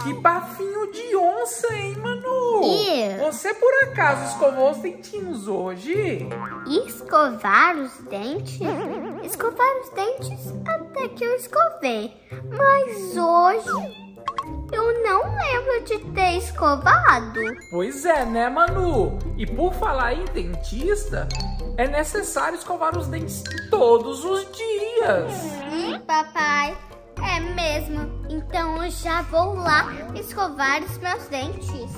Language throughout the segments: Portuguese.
Que bafinho de onça, hein, Manu? Você por acaso escovou os dentinhos hoje? Escovar os dentes? Escovar os dentes até que eu escovei. Mas hoje eu não lembro de ter escovado. Pois é, né, Manu? E por falar em dentista, é necessário escovar os dentes todos os dias. Papai, é mesmo. Então eu já vou lá escovar os meus dentes.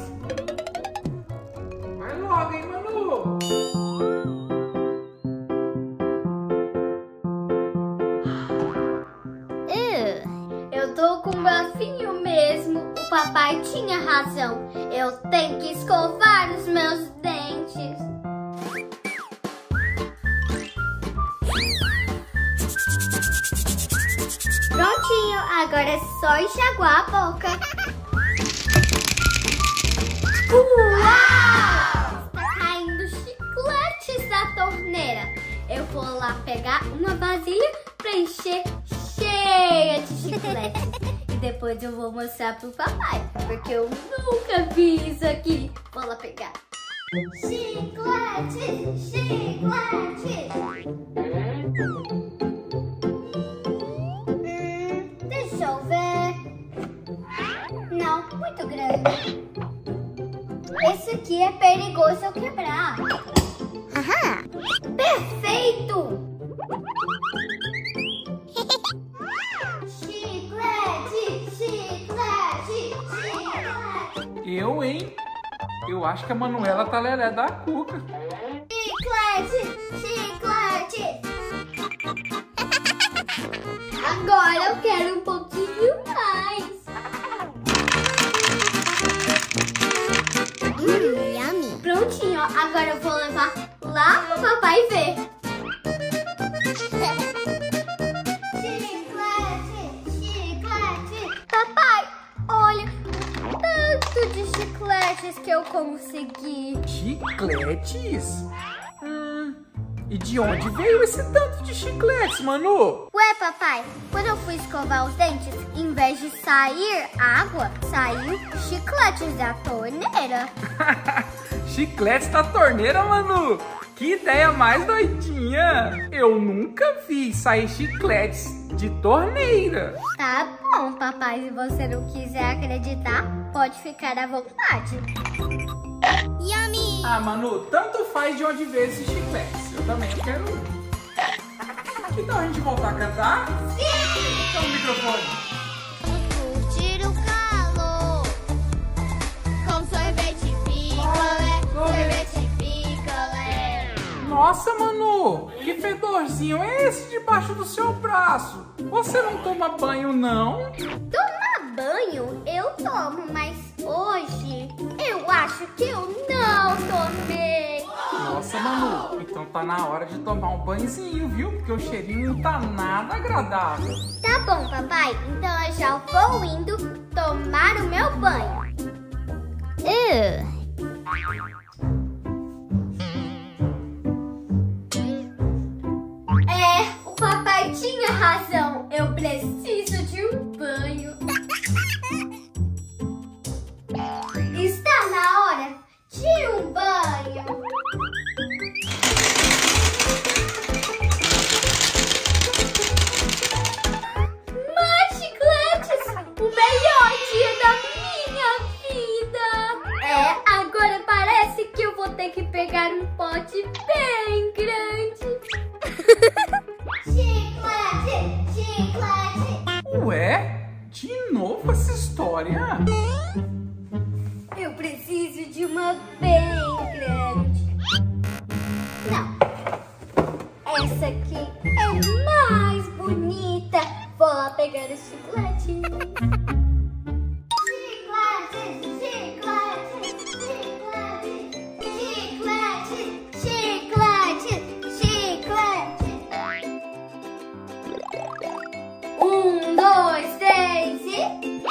Vai logo, hein, Manu? Eu tô com bafinho mesmo. O papai tinha razão. Eu tenho que escovar os meus dentes. Prontinho, agora é só enxaguar a boca. Uau! Está caindo chicletes da torneira. Eu vou lá pegar uma vasilha para encher cheia de chicletes. E depois eu vou mostrar pro papai, porque eu nunca vi isso aqui. Vou lá pegar. Chiclete, chiclete. Deixa eu ver. Não, muito grande. Esse aqui é perigoso eu quebrar. Aham. Perfeito! Chiclete, chiclete, chiclete. Hein? Eu acho que a Manuela tá lelé da cuca. Chiclete, chiclete. Agora eu quero um pouquinho mais. Yummy. Prontinho, ó. Agora eu vou levar lá pro papai ver. Chiclete, chiclete. Papai, olha, tanto de chicletes que eu consegui. Chicletes? E de onde veio esse tanto de chicletes, Manu? Ué, papai, quando eu fui escovar os dentes, em vez de sair água, saiu chicletes da torneira. Chicletes da torneira, Manu? Que ideia mais doidinha! Eu nunca vi sair chicletes de torneira. Tá bom, papai, se você não quiser acreditar, pode ficar à vontade. Yummy! Ah, Manu, tanto faz de onde veio esses chicletes. Eu também quero um. Então a gente voltar a cantar? Sim! Então o microfone. Curtir o calor com sorvete picolé, sorvete picolé. Nossa, Manu, que fedorzinho é esse debaixo do seu braço? Você não toma banho, não? Tomar banho eu tomo, mas hoje eu acho que eu não tomei. Nossa, Manu, então tá na hora de tomar um banhozinho, viu? Porque o cheirinho não tá nada agradável. Tá bom, papai. Então eu já vou indo tomar o meu banho. O papai tinha razão. Eu preciso de um banho. Está na hora de um banho. Mais chicletes! O melhor dia da minha vida! Agora parece que eu vou ter que pegar um pote bem grande. Chiclete, chiclete. Ué? De novo essa história? Eu preciso de uma bem grande. Não. Essa aqui é mais bonita. Vou lá pegar o chiclete. Chiclete, chiclete, chiclete, chiclete, chiclete, chiclete. 1, 2, 3 e...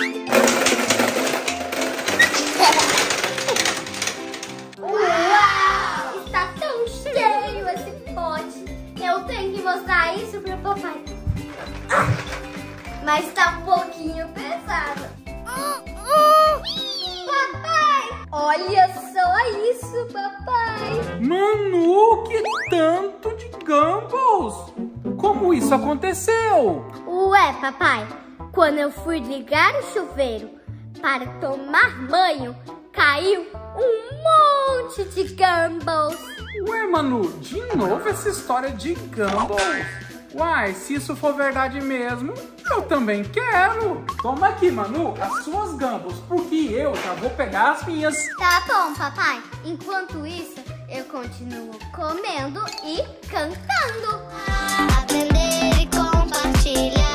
Uau! Está tão cheio esse pote. Eu tenho que mostrar isso pro papai. Mas tá um pouquinho pesado. Papai, olha só isso, papai. Manu, que tanto de Gumball! Como isso aconteceu? Ué, papai, quando eu fui ligar o chuveiro para tomar banho, caiu um monte de Gumballs. Ué, Manu, de novo essa história de Gumball? Uai, se isso for verdade mesmo, eu também quero. Toma aqui, Manu, as suas Gumballs, porque eu já vou pegar as minhas. Tá bom, papai. Enquanto isso, eu continuo comendo e cantando. Aprender e compartilhar.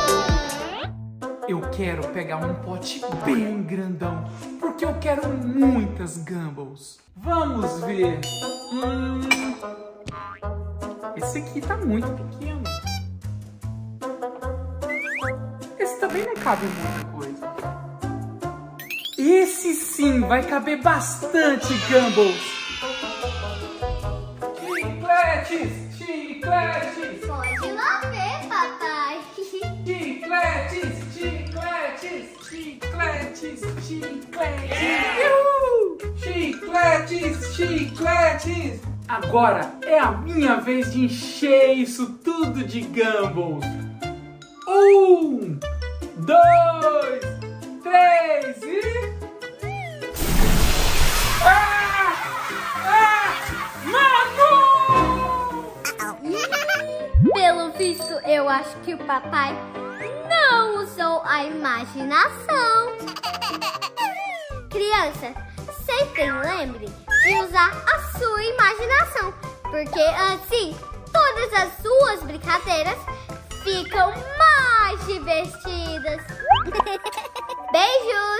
Eu quero pegar um pote bem grandão, porque eu quero muitas Gumballs. Vamos ver. Esse aqui tá muito pequeno. Esse também não cabe muita coisa. Esse sim vai caber bastante Gumballs. Chicletes, chicletes. Pode lá ver, papai. Chicletes, chicletes, chicletes, chicletes. Uhul! Chicletes, chicletes. Agora é a minha vez de encher isso tudo de Gumballs. 1, 2, 3 e... Manu! Pelo visto, eu acho que o papai não usou a imaginação. Criança, sempre lembre de usar a sua imaginação, porque assim todas as suas brincadeiras ficam mais divertidas. Beijos!